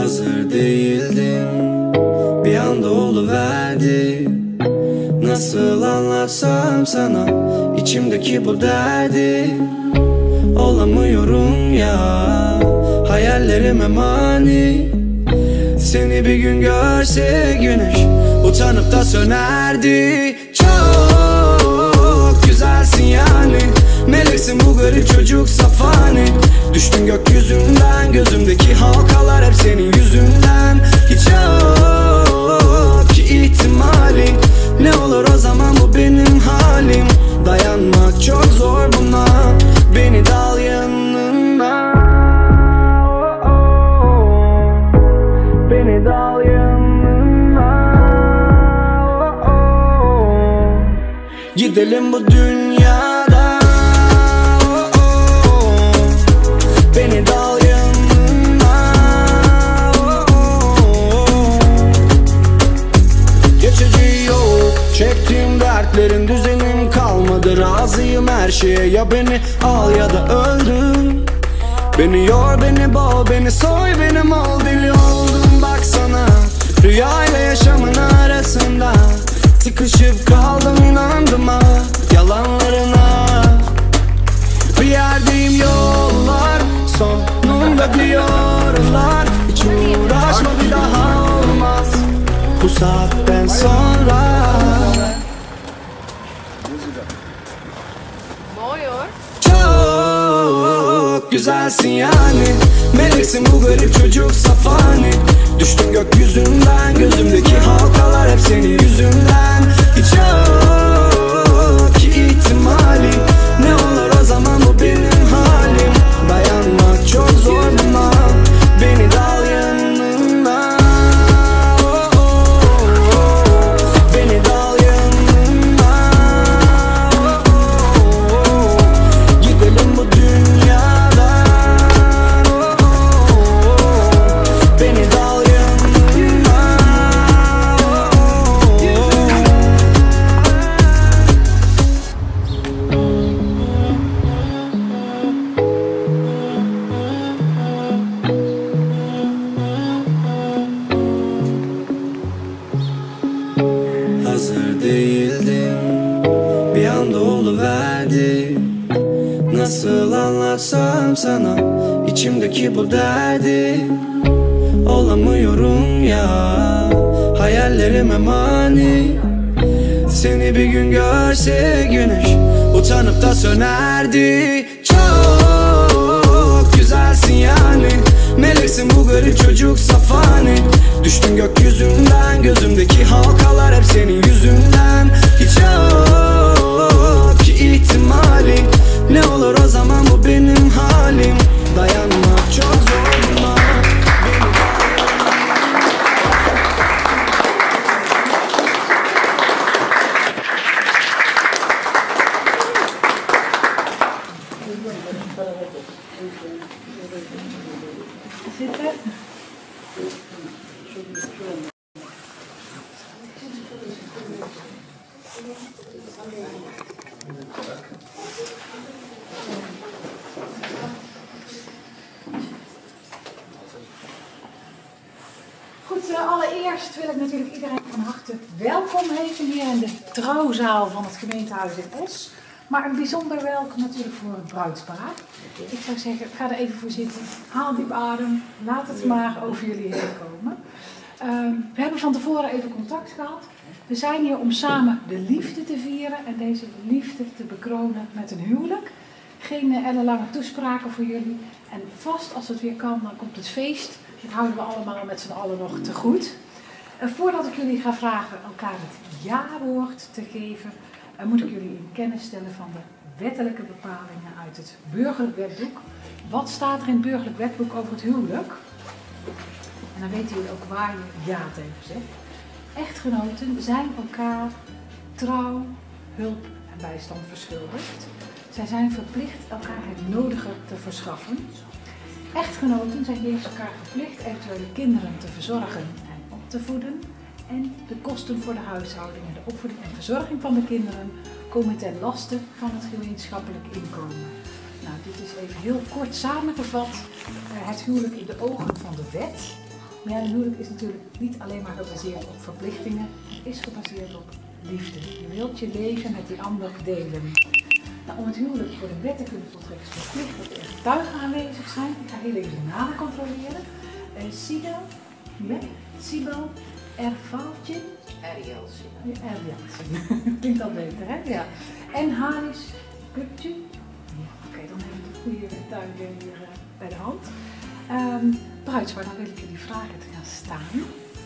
Hazır değildim, bir anda oluverdi. Nasıl anlatsam sana içimdeki bu derdi? Olamıyorum ya, hayallerime mani. Seni bir gün görse güneş utanıp da sönerdi. Çok güzelsin yani, meleksin bu garip çocuk safani. Düştün gökyüzünden, gözümdeki halkalar hep senin yüzünden. Hiç yok ki ihtimali, ne olur o zaman bu benim halim. Dayanmak çok zor buna, beni de al yanına. Beni de al yanına. Gidelim bu dünyada. Beni de al yanına. Geçici yok, çektiğim dertlerin düzenim kalmadı. Razıyım her şeye, ya beni al ya da öldür. Beni yor, beni boğ, beni soy, benim ol. Deli oldum baksana, rüyayla yaşamın arasında. Sıkışıp kaldım, inandım ha yalanlarına. Bir yerdeyim, yollar sonunda diyorlar. Hiç uğraşma, bir daha olmaz bu saatten sonra. Çok güzelsin yani, meleksin bu garip çocuk safani. Düştün gökyüzünden, gözümdeki halkalar hep senin yüzünden. Hiç yok ki ihtimali, ne olur o zaman bu benim halim. Dayanmak çok zor buna, beni de al yanına. Beni de al yanına. Gidelim bu dünyada. Beni de al yanına. Hazır değildim, bir anda oluverdi. Nasıl anlatsam sana içimdeki bu derdi? Olamıyorum ya, hayallerime mani. Seni bir gün görse güneş utanıp da sönerdi. Çok güzelsin yani, meleksin bu garip çocuk safani. Düştün gökyüzünden, gözümdeki halkalar hep senin yüzünden. Hiç yok ki ihtimali, ne olur o zaman bu benim halim. Dayanmak çok zor buna. Goed, allereerst wil ik natuurlijk iedereen van harte welkom heten hier in de trouwzaal van het gemeentehuis in Os. Maar een bijzonder welkom natuurlijk voor het bruidspaar. Ik zou zeggen, ga er even voor zitten, haal diep adem, laat het maar over jullie heen komen. We hebben van tevoren even contact gehad. We zijn hier om samen de liefde te vieren en deze liefde te bekronen met een huwelijk. Geen ellenlange toespraken voor jullie. En vast als het weer kan, dan komt het feest. Dat houden we allemaal met z'n allen nog te goed. Voordat ik jullie ga vragen elkaar het ja-woord te geven, moet ik jullie in kennis stellen van de wettelijke bepalingen uit het burgerlijk wetboek. Wat staat er in het burgerlijk wetboek over het huwelijk? En dan weten jullie ook waar je ja tegen zegt. Echtgenoten zijn elkaar trouw, hulp en bijstand verschuldigd. Zij zijn verplicht elkaar het nodige te verschaffen. Echtgenoten zijn eerst elkaar verplicht eventuele kinderen te verzorgen en op te voeden. En de kosten voor de huishouding en de opvoeding en verzorging van de kinderen komen ten laste van het gemeenschappelijk inkomen. Nou, dit is even heel kort samengevat het huwelijk in de ogen van de wet. Maar ja, een huwelijk is natuurlijk niet alleen maar gebaseerd op verplichtingen, het is gebaseerd op liefde. Je wilt je leven met die ander delen. Nou, om het huwelijk voor de wet te kunnen voltrekken is verplicht dat er getuigen aanwezig zijn. Ik ga heel even de namen controleren. Sibel, Ervaltje. Erjaltje. Klinkt al beter, hè? Ja. En Haris Kuptje. Ja, oké, dan hebben we de goede getuigen hier bij de hand. Bruidspaar, dan wil ik jullie vragen te gaan staan.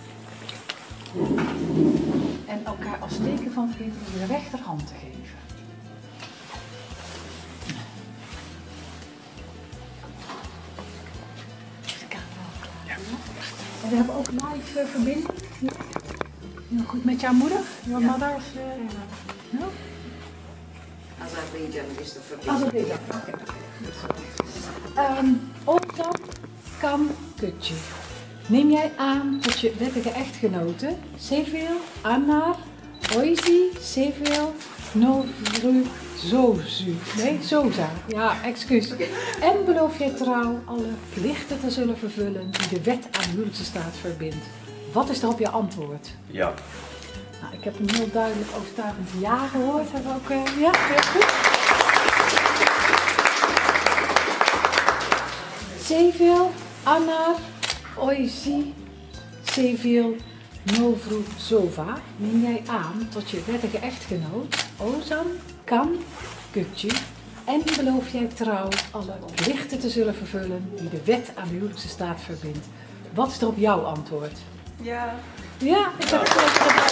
En elkaar als teken van vergeving de rechterhand te geven. Is de camera al klaar? Ja. En we hebben ook live verbinding. Ja. Heel goed met jouw moeder? Jouw moeder? No? Azerbeidzjan is de verbinding. Otan Kan Kutje. Neem jij aan dat je wettige echtgenote Sevil Anar Oisi Sevil Novru Zozu. Nee, Zoza. Ja, excuus. En beloof jij trouw alle plichten te zullen vervullen die de wet aan huwelijkse staat verbindt. Wat is daarop je antwoord? Ja. Nou, ik heb een heel duidelijk overtuigend ja gehoord. Hebben we ook, ja, heel goed. Sevil Anar Oisi Sevil Novru Zova, neem jij aan tot je wettige echtgenoot Ozan Kan Kutje en beloof jij trouw alle plichten te zullen vervullen die de wet aan de huwelijkse staat verbindt. Wat is er op jouw antwoord? Ja. Ja, ik heb het gedaan.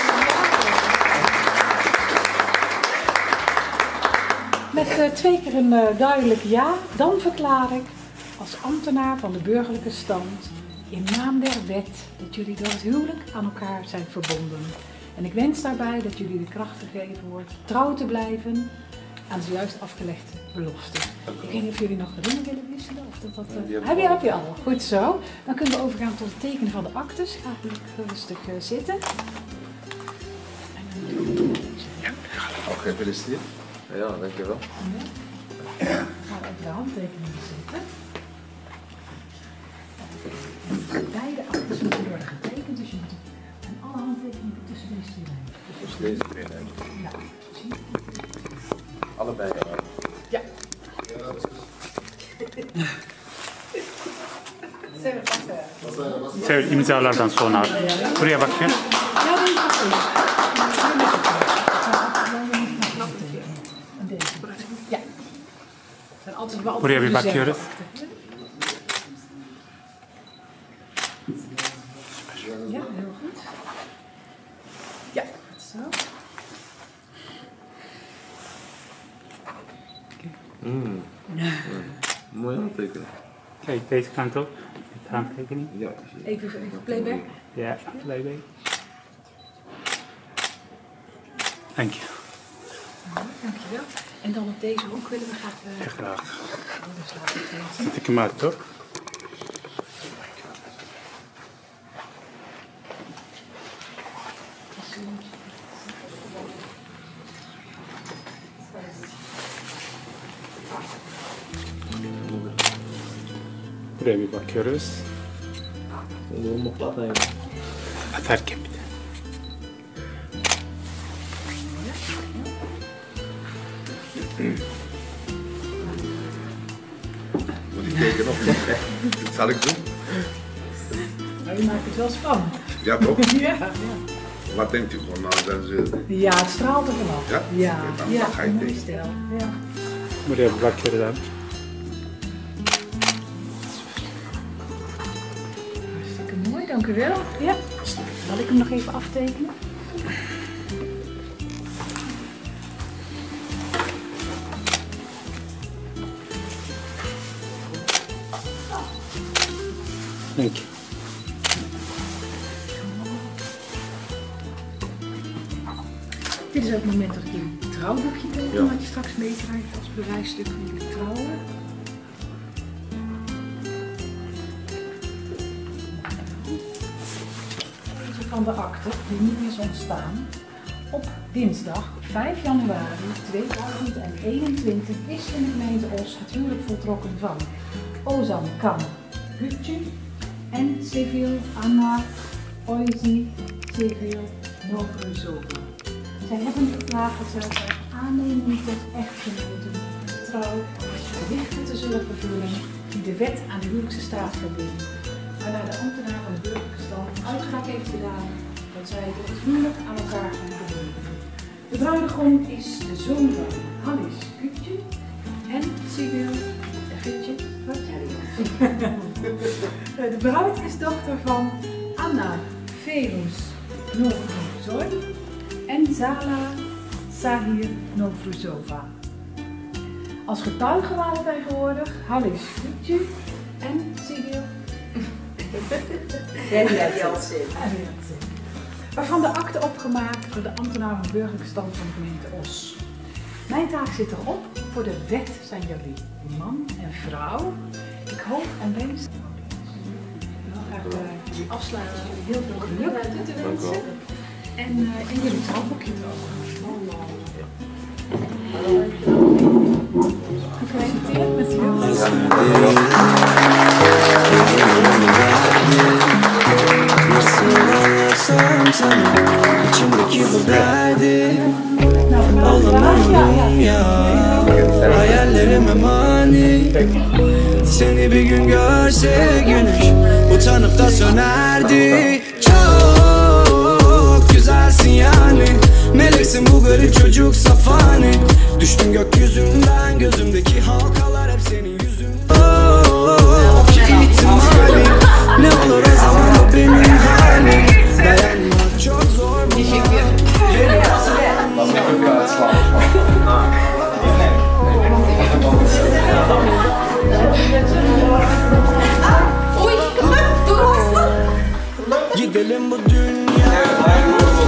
Met 2 keer een duidelijk ja, dan verklaar ik als ambtenaar van de burgerlijke stand in naam der wet dat jullie door het huwelijk aan elkaar zijn verbonden. En ik wens daarbij dat jullie de kracht gegeven wordt trouw te blijven aan de juist afgelegde belofte. Ik weet niet of jullie nog ringen willen wisselen. Of dat heb je al. Goed zo. Dan kunnen we overgaan tot het tekenen van de actes. Ga rustig zitten. Ook gefeliciteerd. Ja, dankjewel. Ja. Gaan we even de handtekeningen zetten. Beide actes moeten worden getekend, dus je moet en alle handtekeningen tussen deze 2 lijnen. Dus deze meenemen. Ja. Allebei. Ja. Sevil imzalardan sonra buraya bakın. Ja, deze is goed. Ja. Zijn altijd wel Buraya bir bakıyoruz. Ja, heel goed. Ja, zo. Mooi handtekenen. Kijk, deze kant op. Met handtekening. Ja. Even playback. Ja, playback. Dank je. Dankjewel. En dan op deze hoek willen we graag... Graag. Dus laat ik even. Zet ik hem uit, toch? Buraya bir bakıyoruz. Atarken bir de. Moet ik tekenen of niet? Dat zal ik doen. Nou, je maakt het wel spannend. Ja, toch? Ja, ja. Wat denkt u van? Nou, zijn ze... Ja, het straalt er vanaf. Ja? Ja, Dan ja, ga je een mooie tekenen. stijl. Ja. Buraya bir bakıyoruz abi. Hartstikke mooi, dank u wel. Ja. Zal ik hem nog even aftekenen? Dank je. Dit is ook het moment dat ik een trouwboekje teken, Ja. wat je straks meekrijgt als bewijsstuk van jullie trouwen. Deze van de akte, die nu is ontstaan. Op dinsdag 5 januari 2021 is in de gemeente Os het huwelijk voltrokken van Ozan Kan Gutje en Civil Anna Oisi Civil Novruzova. Zij hebben gevraagd dat ze aanneming tot echtgenoten trouw plichten te zullen vervullen die de wet aan de huwelijkse staat verbindt, waarna de ambtenaar van de burgerlijke stand uitspraak heeft gedaan dat zij door het huwelijk aan elkaar gaan verbinden. De bruidegom is de zoon van Halis Kutje en Civil Fitje Vatjaria. De bruid is dochter van Anna Velus Novruzov en Zala Sahir Novruzova. Als getuigen waren tegenwoordig Halis Kutje en Civil waarvan de akte opgemaakt door de ambtenaar van de burgerlijke stand van de gemeente Os. Mijn taak zit erop, voor de wet zijn jullie man en vrouw. Ik hoop en wens, ik wil graag jullie afsluiten, jullie heel veel geluk toe te wensen. En jullie trouwboekje erover. Gefeliciteerd met je İçimdeki bu derdi alamıyorum ya. Hayallerime mani. Seni bir gün görse güneş utanıp da sönerdi. Çok güzelsin yani. Meleksin bu garip çocuk safani. Düştün gökyüzünden, gözümdeki halkalar hep senin yüzünden. İhtimali ne olur o zaman o benim halim. Dayanmak çok zor bu. Gidelim bu dünyaya.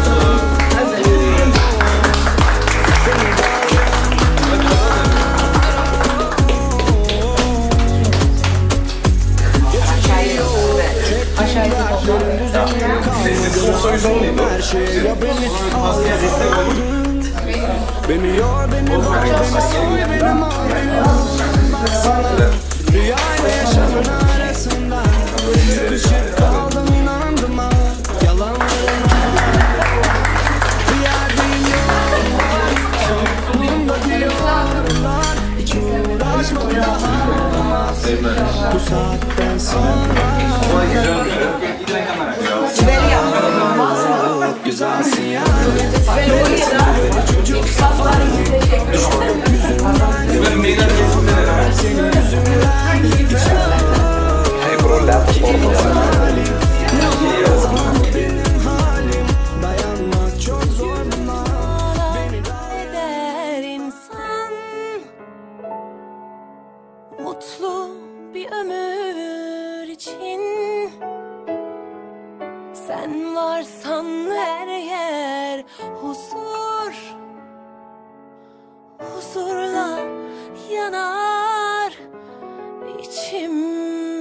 Her şey ya beni aldın. Beni yor, beni bak, beni soy, beni mal, beni al. Rüyayla yaşamın arasında sıkışıp kaldım, inandım ha yalanlarına. Bir yerdeyim yok, sonunda diyorlar. Hiç uğraşma daha. Bu saatten sonra güzelsin ya. Çocuk safari. Düşman yüzünden. Senin yüzünden. Ne zaman benim halim. Dayanmak çok zor buna. Beni eder insan. Mutlu bir ömür için. Sen varsan her yer huzur, huzurla yanar içim.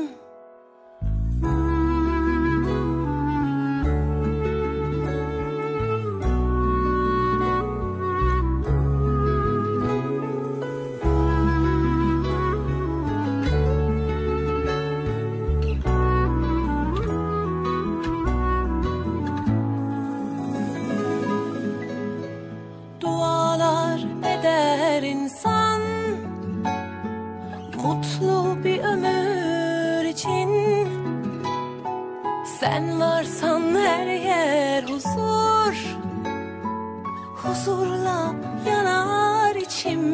Dualar eder insan, mutlu bir ömür için. Sen varsan her yer huzur, huzurla yanar içim.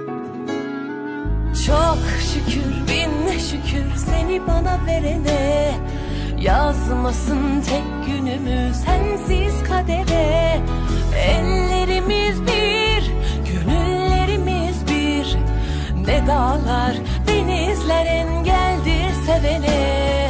Çok şükür bin şükür seni bana verene. Yazmasın tek günümü sensiz kadere. Ellerimiz bir, gönüllerimiz bir. Ne dağlar denizler engeldir sevene.